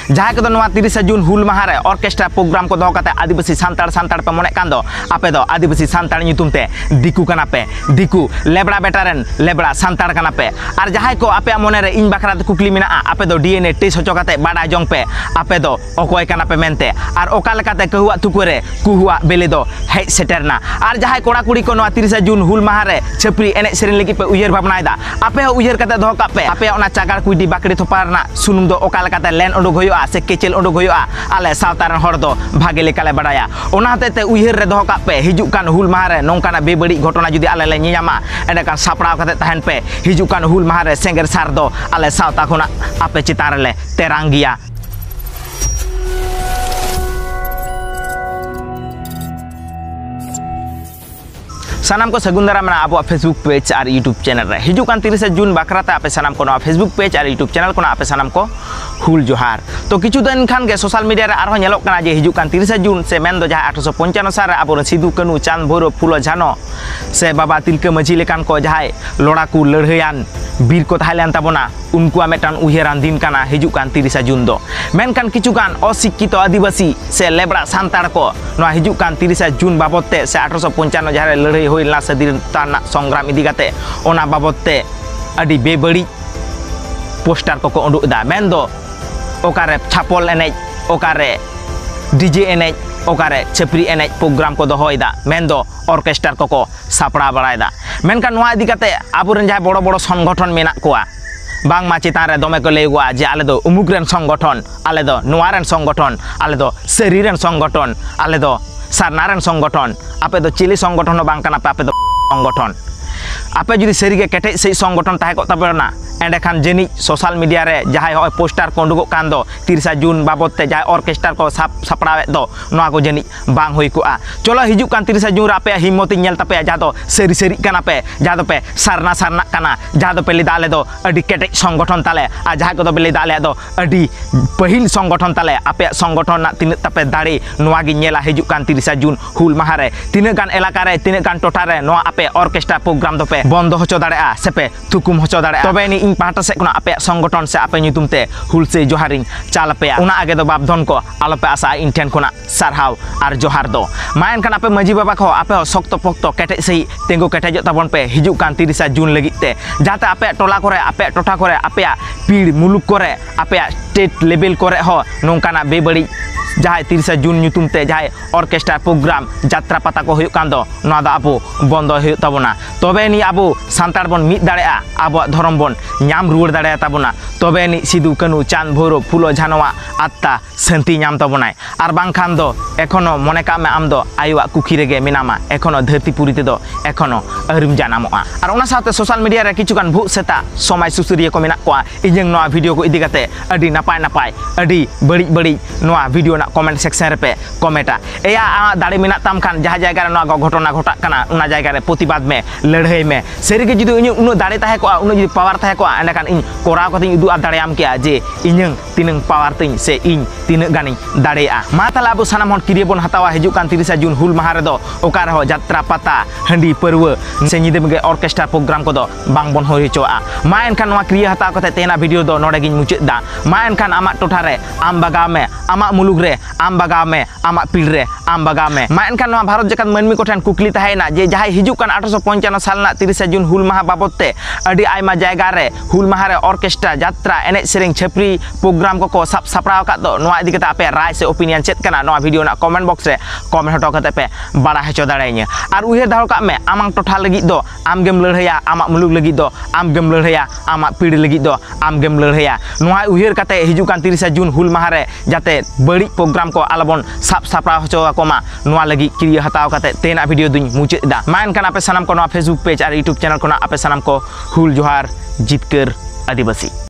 जहाँ को 30 जून हुल माहारे orchestra programme को दो कते आदिवासी सांताड़ सांताड़ पे मने कान दो आपे दो आदिवासी सांताड़ ᱧᱩᱛᱩᱢ ते दिकू कना पे दिकू लेबड़ा बेटारेन लेबड़ा सांताड़ कना पे और जहाँ को आपे मने रे इन बखरा कुकली मेना आपे दो डीएनए टेस्ट होचो कते बाडा जोंग पे आपे दो ओकोय कना पे मेनते और ओका लेकाते कहुआ तुकुरे कुहुआ बेले दो हेज सेटरना और जहाँ कोड़ा कुड़ी को 30 जून हुल माहारे छपरी एने सेरेन लगी पे उयहर भावनायदा आपे उयहर कते दो कापे आपे ओना चागार कुइडी बाकड़ी थोपारना सुनुम दो ओका लेकाते लेन उडुक होयोआ से केचेल उडुक होयोआ आले सावतारन हर दो भागे लेकाले बाडाया ओना हतेते उयहर रे दो कापे हिजुक कान हुल माहारे नोंकाना बेबड़ी घटना जुदी आले ले ᱧᱮᱧᱟᱢᱟ एंडकान सापड़ाव कते तहन पे हिजुक कान हुल माहारे सेंगर सार दो आले सावता खुना आपे चितान रे तेरांग गिया। सानाम को सगुन दारा अब फेसबुक पेज और यूट्यूब चैनल रे हिजुकान 30 जून बखराते आपे सानाम को फेसबुक पेज और यूट्यूब चैनल को आपे सानाम को हुल जोहार। तो किछु दिन खान के सोशल मीडिया रे आरो नेलोक कना जे हिजुकान 30 जून से मेन दो जहाँ 1855 साल अब सिदू कानू चांद भैरव फुलो झानो से बाबा तिलका माझी लेकान को जहाँ लड़ा को लड़ाईयान बीर को थाइलेन ताबोना उनको मेटान उयहरान दिन काना हिजुकान 30 जून दो मेनकान किछुगान अशिक्षित आदिवासी से लेबड़ा सांताड़ को हिजुकान 30 जून बाबदते से 1855 जहाँ लड़ाई होइलना स्वाधीनता संग्राम इदी काते ओना बाबदते अडी बेबड़ी पोस्टर को उडुकदा मेन दो ओकारे छापल एनेज ओकारे डीजे एनेज ओकारे छपरी एनेज प्रोग्राम को दोहोयदा मेन दो ऑर्केस्ट्रा को सापड़ा बड़ायदा मेनकान नोआ इदी काते आबोरेन जहाँ बड़ो बड़ो संगठन मेना कोआ बांगमा चितान रे दमे को लैगुआ जे आले दो उमुक रेन संगठन आले दो नोआ रेन संगठन आले दो सेरी रेन संगठन आले दो सारना रेन संगठन आपे दो चिली संगठन बांग काना पे आपे दो संगठन आपे जुदी सेरी के केटे से संगठन ताहे को तबेना एंडेखान जेनी सोशल मीडिया रे जहाँ हो पोस्टर को उडुक कान दो 30 जून बाबदते जहाँ ऑर्केस्ट्रा को सापड़ावे दो नोआ को जेनी बांग होई कोआ चलो हिजुकान 30 जून आपे हिम्मत नेल तपे जहाँ दो सेरी सेरी काना पे जहाँ दो पे सारना सारना काना जहाँ दो पे लिदा आले दो अडी केटे संगठन ताले आ जहाँ को दो पे लिदा आले दो अडी पहिल संगठन ताले आपे संगठन ना तिन तपे दाड़ी नोआ गी नेला हिजुकान 30 जून हुल माहारे तिने गान एलाका रे तिने गान टोटा रे नोआ आपे ऑर्केस्ट्रा प्रोग्राम दो पे बंद होचो दाड़ेआ सेपे थुकुम होचो दाड़ेआ तबे नि इन पाटा से कोना आपे संगठन से आपे ᱧᱩᱛᱩᱢ ते हुल से जोहारिन चाल पे उना आगे दो बाबधन को आलोपे आशा इन ठेन कोना सारहाव और जोहार दो मा एनखान आपे माझी बाबा को आपे शक्त पक्त केटे सही तेंगो केटेजो ताबन पे हिजुकान 30 जून लगिते जाते आपे टोला करे आपे टोठा करे आपे पीड़ मुलुक करे आपे स्टेट लेवल करे हो नोंकाना बेबड़ी जहाँ 30 जून ᱧᱩᱛᱩᱢ ते जहाँ ऑर्केस्ट्रा प्रोग्राम यात्रा पता को हुयुक कान दो नोआ दा आबो बंद हुयुक ताबोना तबे नि आबो सांताड़ बन मिद दाड़ेआ आबो धर्म बन नाम रुवाड़ दाड़ेया ताबोना तबे नि सिदू कानू चांद भैरव फुलो झानोआ आत्ता शांति नाम ताबोनाय और बांखान दो एखोनो मने का में आम दो आयुआ कुखी रेगे मिनामा एखोनो धरतीपुरी ते दो एखोनो अरिम जानामोआ और ओना साथे सोशल मीडिया रे किछुगान भू सेता समय सुसुरिया को मेना कोआ इजों नोआ वीडियो को इदी काते अडी नापाय नापाय अडी बड़ी बड़ी नोआ वीडियो ना कमेंट सेक्शन पे कमेंटा एया दाड़ी मेना ताम खान जहाँ जगह रे घटना घटा काना उना जगह रे प्रतिबाद में लड़ाई में सेरिगे जुदी इन उन दाड़ी ताहे को उन जुदी पावर ताहे को एंडकान इन कोराव कते उदु दाड़ेयाम के जे इन तिनंग पावर तिन से इन तिन गानी दाड़ेया मा ताला अब सानाम हन किरिया बन हतावा हिजुकान 30 जून हुल माहा रे दो ओका रे हो यात्रा पता हंडी परव से निदे में ऑर्केस्ट्रा प्रोग्राम को दो बांग बन होय चोआ मा एनखान नोआ क्रिया हता कते तेना वीडियो दो नोडे गिन मुचाद दा मा एनखान आमा टोठा रे आम बागाव में आमा मुलुग रे आम बागाव में आमा पीड़ रे आम बागाव में मा एनखान नोआ भारत जकात मानमी को ठेन कुकली ताहेना जे जहाँ हिजुकान 1855 साल ना 30 जून हुल माहा बाबदते अडी आयमा जायगा रे हुल माहा रे ऑर्केस्ट्रा यात्रा एने सेरेंग छपरी प्रोग्राम को सापड़ाव का दो नोआ इदी कते आपे राय से ओपिनियन चेक कना नोआ वीडियो ना कमेंट बॉक्स रे कमेंट हटो कते पे बड़ा हेचो दाड़ाइया और उयहर दाहो का में आमांग टोठा लगी दो आम गेम लड़ाइया आमा मुलुग लगी दो आम गेम लड़ाइया आमा पीड़ लगी दो आम गेम लड़ाइया नोआ उयहर कते हिजुकान 30 जून हुल माहा रे जाते बड़ी प्रोग्राम को आलबन सापड़ाव होचो कोमा नोआ लगी क्रिया हताव कते तेना वीडियो दुñ मुचादा मा एनखान आपे सानाम को नोआ फेसबुक पेज और यूट्यूब चैनल को आपे सानाम को हुल जोहार जितकर आदिवासी।